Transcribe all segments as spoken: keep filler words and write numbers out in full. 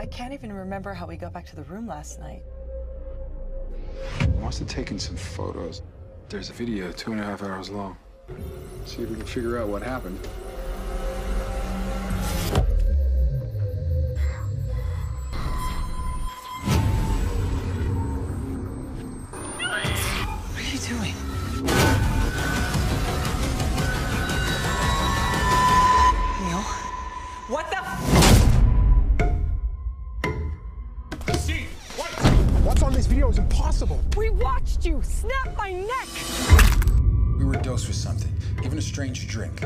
can't even remember how we got back to the room last night. I must have taken some photos. There's a video two and a half hours long. See if we can figure out what happened. What are you doing? Neil? What the f- See, what? What's on this video is impossible. We watched you snap my neck! We were dosed with something, given a strange drink.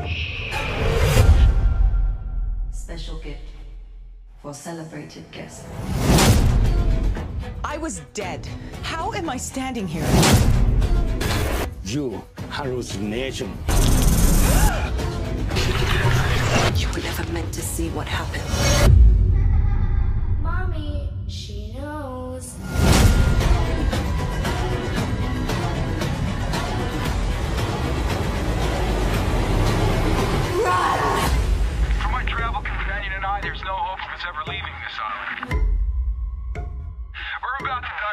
Special gift for celebrated guests. I was dead. How am I standing here? You hallucination. You were never meant to see what happened. Mommy, she knows. For my travel companion and I, there's no hope of us ever leaving this island. We're about to